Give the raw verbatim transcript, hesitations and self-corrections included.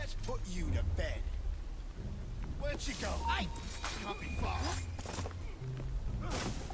Let's put you to bed. Where'd she go? I can't be far.